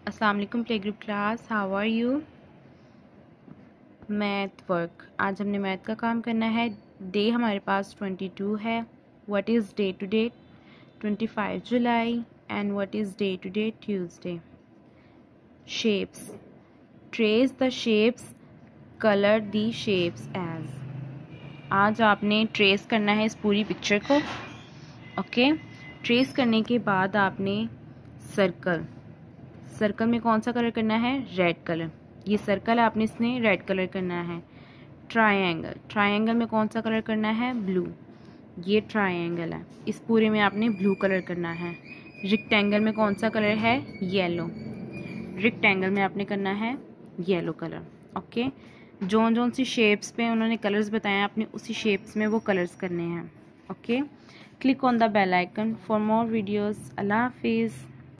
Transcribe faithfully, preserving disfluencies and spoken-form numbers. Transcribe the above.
अस्सलाम वालेकुम play group class, how are you. Math work, आज हमने मैथ का काम करना है। डे हमारे पास ट्वेंटी टू है। What is day today? Twenty five July. And what is day today? Tuesday. Shapes, trace the shapes, colour the shapes edge. आज आपने ट्रेस करना है इस पूरी पिक्चर को। ओके, ट्रेस करने के बाद आपने सर्कल, सर्कल में कौन सा कलर करना है? Red colour. ये सर्कल है, आपने इसमें रेड कलर करना है। ट्रायंगल, ट्रायंगल में कौन सा कलर करना है? ब्लू। ये ट्रायंगल है, इस पूरे में आपने ब्लू कलर करना है। रेक्टेंगल में कौन सा कलर है? येलो। रेक्टेंगल में आपने करना है येलो कलर। ओके, जोन जोन सी शेप्स पे उन्होंने कलर्स बताए हैं, आपने उसी शेप्स में वो कलर्स करने हैं। Okay, click on the bell icon for more videos. अल्लाह हाफिज़।